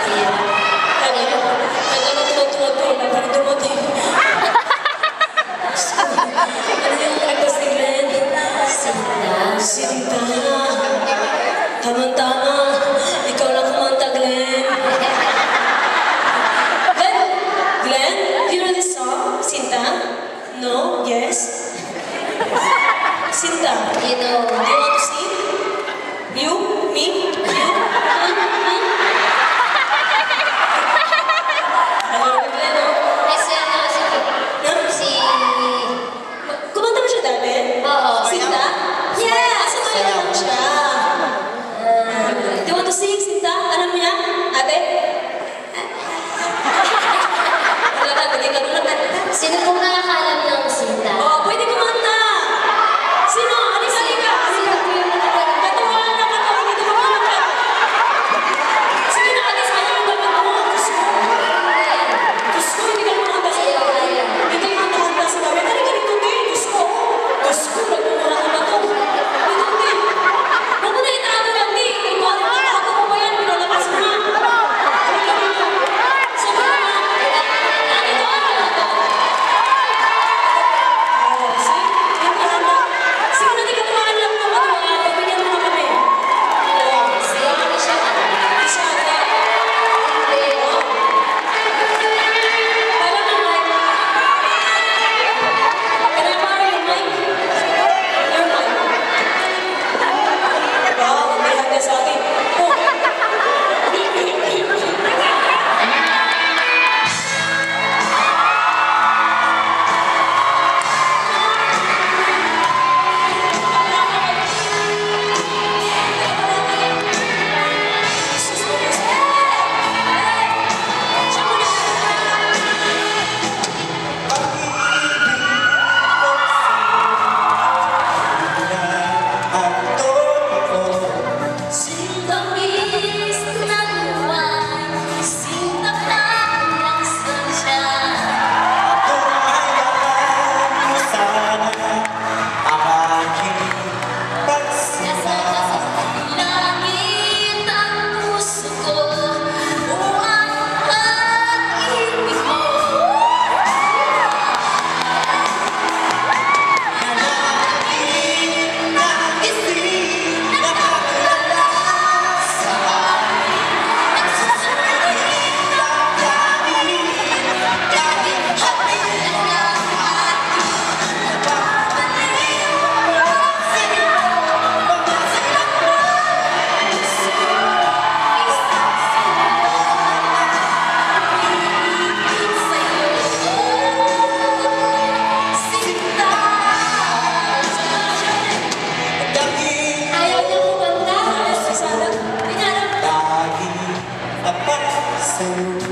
Sinta, tamang-tama, ikaw lang kumanta, Glenn. Glenn, do you know this song? Sinta? No? Yes? Sinta, You know, do you want to sing? You? Me? You? Alam mo, Glenn, no? si... Kumanta mo siya dati? Oo. Sinta? Yeah! Sumayaw siya. Do you want to sing, Sinta? Alam mo niya? Ate? Wala ka, hindi ka doon nakanta. Sino pong nakakalam ng Sinta? Oo, pwede kumanta. Sino? Halika, halika. Sino po yung nakakalam? Katuwaan na katuwaan. Dito ka kumanta. Sige na, alis ka niyo yung dapat mo. Gusto, hindi ka kumanta sa Ayaw, ayaw. Hindi ka kumanta sa babi. Halika dito, Tin. Gusto. Gusto, nagmumura ka ba to? Dito, Tin. Huwag mo na itago lang, Tin. Ikaw, itago mo ba yan? Pinalabas mo na. Halika dito. Sige na. Sa